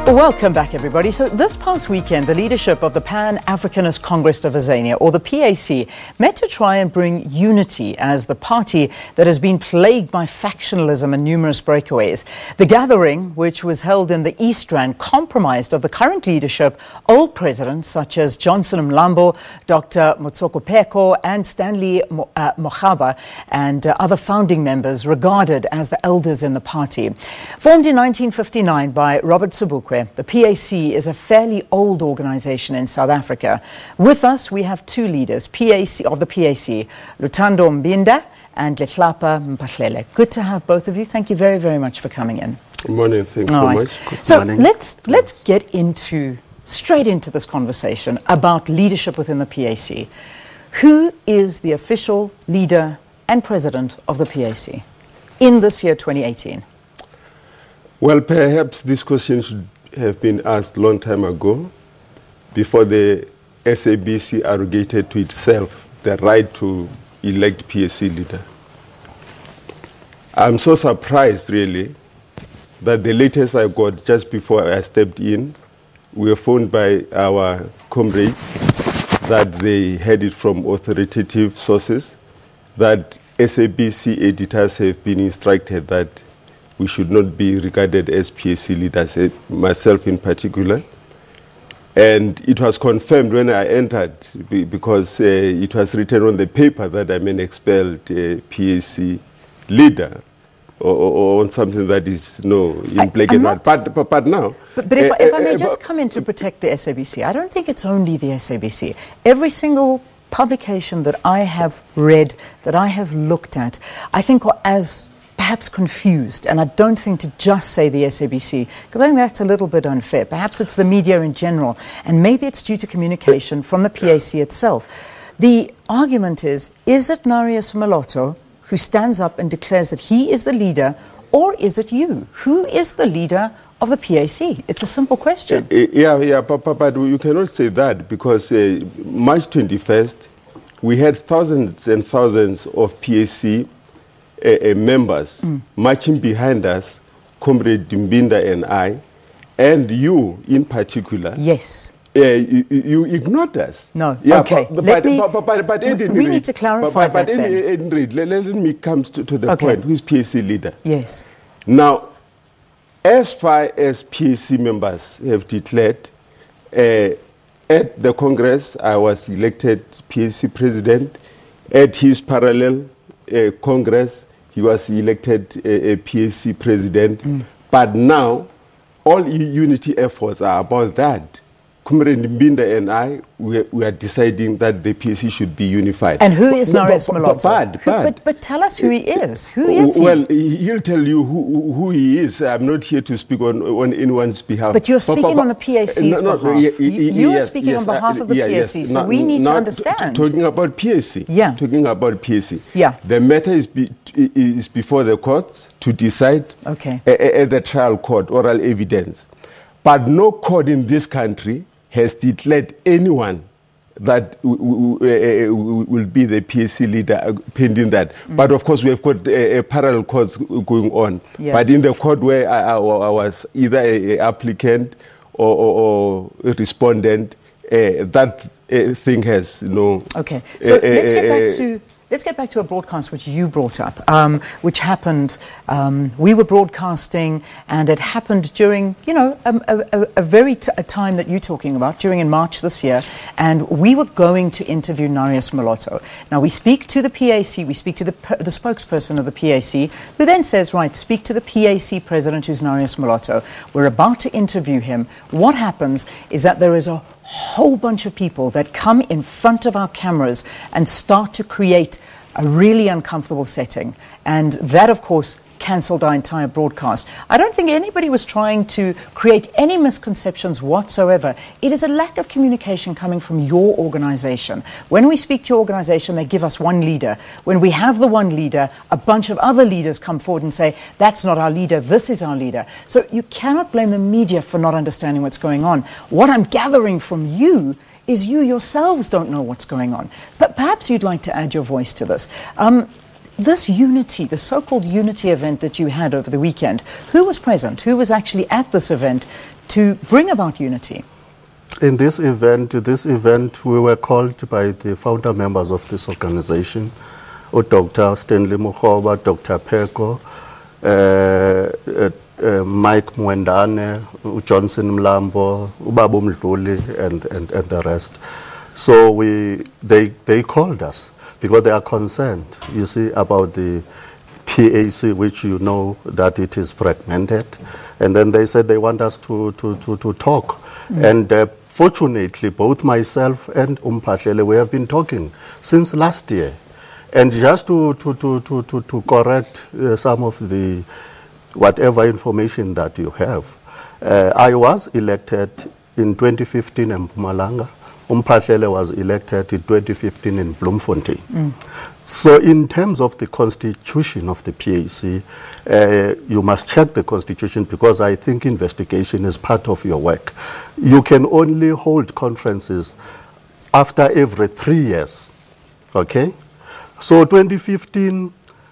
Welcome back, everybody. So this past weekend, the leadership of the Pan-Africanist Congress of Azania, or the PAC, met to try and bring unity as the party that has been plagued by factionalism and numerous breakaways. The gathering, which was held in the East Rand, compromised of the current leadership, old presidents such as Johnson Mlambo, Dr. Motsoko Pheko and Stanley Mochaba, and other founding members regarded as the elders in the party. Formed in 1959 by Robert Sobukwe, the PAC is a fairly old organization in South Africa. With us, we have two leaders of the PAC, Luthando Mbinda and Letlapa Mpahlele. Good to have both of you. Thank you very, very much for coming in. Good morning. Thanks so much. Good morning. Let's get straight into this conversation about leadership within the PAC. Who is the official leader and president of the PAC in this year, 2018? Well, perhaps this question should have been asked a long time ago, before the SABC arrogated to itself the right to elect PAC leader. I'm so surprised, really, that the latest I got just before I stepped in, we were phoned by our comrades that they had it from authoritative sources, that SABC editors have been instructed that we should not be regarded as PAC leaders, myself in particular. And it was confirmed when I entered, because it was written on the paper that I'm an expelled PAC leader, or on something that is in black and white. But now... But if I may just come in to protect the SABC, I don't think it's only the SABC. Every single publication that I have read, that I have looked at, I think are as perhaps confused, and I don't think to just say the SABC, because I think that's a little bit unfair. Perhaps it's the media in general, and maybe it's due to communication from the PAC itself. The argument is it Narius Moloto who stands up and declares that he is the leader, or is it you? Who is the leader of the PAC? It's a simple question. Yeah, but you cannot say that, because March 21st, we had thousands and thousands of PAC members marching behind us, Comrade Mbinda and I, and you in particular. Yes. You ignored us. No. Yeah, okay. We need to clarify that then. Let me come to the point. Who is PAC leader? Yes. Now, as far as PAC members have declared, at the Congress, I was elected PAC president. At his parallel Congress, he was elected a PAC president. But now, all unity efforts are about that. Comrade Mbinda and I, we are deciding that the PAC should be unified. And who is Narius Moloto? But tell us who he is. Who is he? Well, he'll tell you who he is. I'm not here to speak on anyone's behalf. But you're speaking on the PAC's behalf. You are speaking on behalf of the PAC, so we need to understand. Talking about PAC. Yeah. Talking about PAC. Yeah. The matter is before the courts to decide at the trial court, oral evidence. But no court in this country has declared anyone that will be the PAC leader pending that. But of course, we have got parallel courts going on. Yeah. But in the court where I was either an applicant or a respondent, that thing has no... Okay, so let's get back to a broadcast which you brought up, which happened, we were broadcasting, and it happened during, a time that you're talking about, in March this year, and we were going to interview Narius Moloto. Now, we speak to the PAC, we speak to the spokesperson of the PAC, who then says, right, speak to the PAC president, who's Narius Moloto. We're about to interview him. What happens is that there is a whole bunch of people that come in front of our cameras and start to create a really uncomfortable setting. And that, of course, cancelled our entire broadcast. I don't think anybody was trying to create any misconceptions whatsoever. It is a lack of communication coming from your organization. When we speak to your organization, they give us one leader. When we have the one leader, a bunch of other leaders come forward and say, that's not our leader, this is our leader. So you cannot blame the media for not understanding what's going on. What I'm gathering from you is you yourselves don't know what's going on. But perhaps you'd like to add your voice to this. This unity, the so-called unity event that you had over the weekend, who was present? Who was actually at this event to bring about unity? In this event, we were called by the founder members of this organization, Dr. Stanley Mukhoba, Dr. Peko, Mike Mwendane, Johnson Mlambo, Ubabu Mdluli, and the rest. So they called us because they are concerned, you see, about the PAC, which you know that it is fragmented. And then they said they want us to talk. And fortunately, both myself and Mphahlele, we have been talking since last year. And just to correct some of the whatever information that you have, I was elected in 2015 in Mpumalanga. Mphahlele was elected in 2015 in Bloemfontein. So in terms of the constitution of the PAC, you must check the constitution because I think investigation is part of your work. You can only hold conferences after every 3 years, okay? So 2015,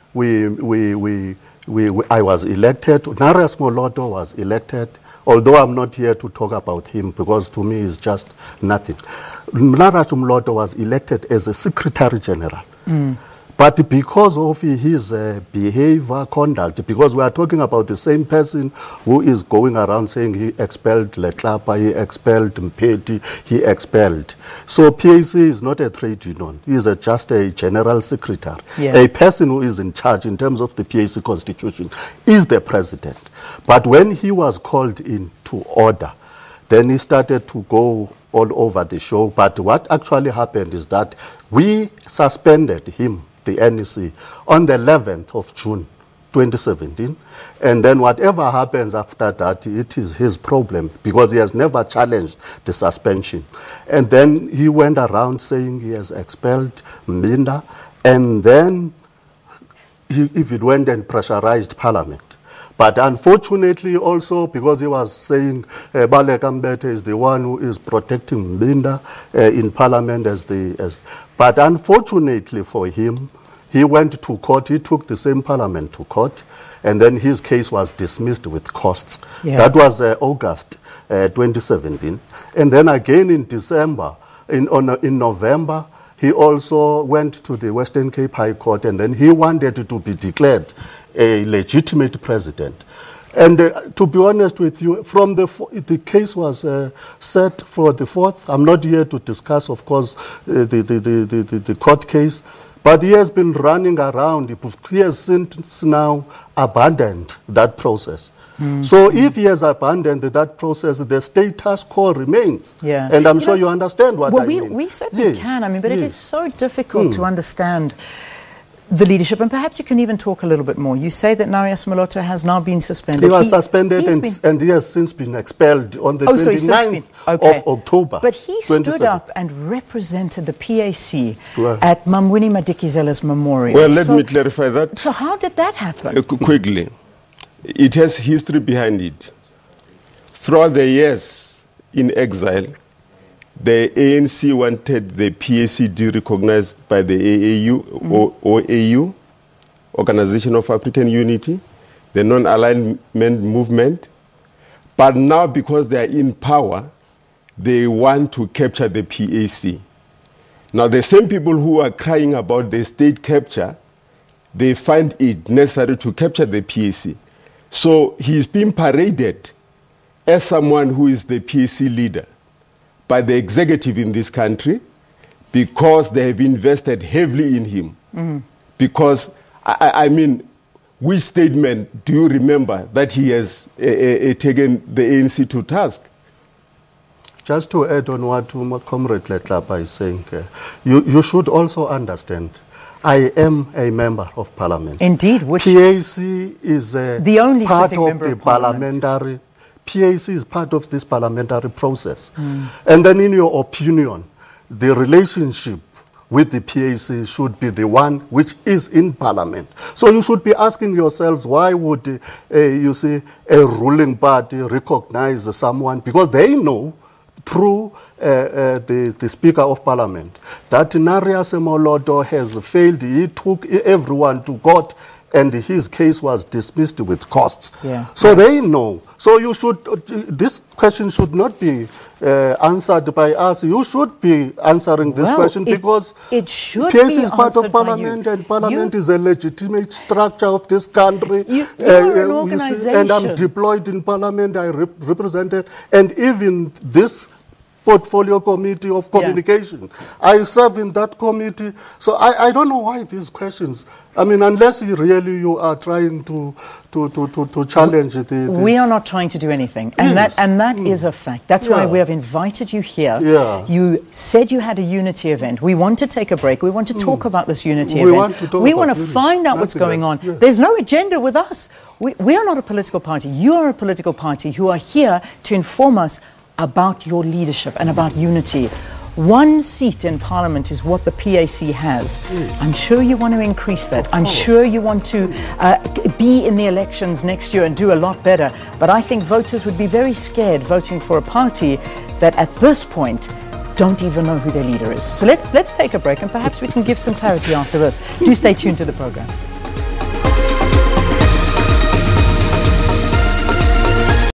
I was elected. Narius Moloto was elected, although I'm not here to talk about him because to me it's just nothing. Narius Moloto was elected as a Secretary General. But because of his behavior, conduct, because we are talking about the same person who is going around saying he expelled Letlapa, he expelled Mpeti, he expelled. So PAC is not a trade union. He is just a general secretary. Yeah. A person who is in charge in terms of the PAC constitution is the president. But when he was called into order, then he started to go all over the show. But what actually happened is that we suspended him, the NEC, on the 11th of June 2017. And then whatever happens after that, it is his problem because he has never challenged the suspension. And then he went around saying he has expelled Mbinda. And then he even went and pressurized Parliament. But unfortunately also, because he was saying Baleka Mbete is the one who is protecting Mbinda in Parliament but unfortunately for him, he went to court, he took the same Parliament to court, and then his case was dismissed with costs. Yeah. That was August 2017. And then again in December, in November, he also went to the Western Cape High Court, and then he wanted to be declared a legitimate president. And to be honest with you, from the case was set for the 4th. I'm not here to discuss, of course, the court case, but he has been running around. He has since now abandoned that process. So if he has abandoned that process, the status quo remains. Yeah. And I'm sure you understand what I mean. We certainly can. I mean, but it is so difficult to understand the leadership, and perhaps you can even talk a little bit more. You say that Narius Moloto has now been suspended. He was suspended and he has since been expelled on the 29th of October. But he stood up and represented the PAC at Mamwini Madikizela's memorial. Well, let me clarify that. So how did that happen? Quickly. It has history behind it. Throughout the years in exile, the ANC wanted the PAC recognized by the AAU, OAU, Organization of African Unity, the non-alignment movement. But now, because they are in power, they want to capture the PAC. Now, the same people who are crying about the state capture, they find it necessary to capture the PAC. So he's being paraded as someone who is the PAC leader by the executive in this country because they have invested heavily in him. Because, I mean, which statement do you remember that he has taken the ANC to task? Just to add on what Comrade Letlapa is saying, you should also understand, I am a member of Parliament. Indeed. Which PAC is the only part of the parliamentary. PAC is part of this parliamentary process. And then in your opinion, the relationship with the PAC should be the one which is in Parliament. So you should be asking yourselves, why would, you see, a ruling party recognize someone? Because they know through the Speaker of Parliament that Narius Moloto has failed. He took everyone to court and his case was dismissed with costs. Yeah. So they know. So you should, this question should not be answered by us. You should be answering this question because it should PS be is part of answered by Parliament, you. and Parliament is a legitimate structure of this country. You are an you see, organization. and I'm deployed in Parliament. I represented, and even this portfolio committee of communication. I serve in that committee. So I don't know why these questions. I mean, unless you are trying to challenge the... We are not trying to do anything. And that is a fact. That's why we have invited you here. Yeah. You said you had a unity event. We want to take a break. We want to talk about this unity We event. want to talk we about want to unity. find out what's Nothing going on. else. Yeah. There's no agenda with us. We are not a political party. You are a political party who are here to inform us about your leadership and about unity. One seat in Parliament is what the PAC has. Yes. I'm sure you want to increase that. I'm sure you want to be in the elections next year and do a lot better. But I think voters would be very scared voting for a party that at this point don't even know who their leader is. So let's take a break and perhaps we can give some clarity after this. Do stay tuned to the program.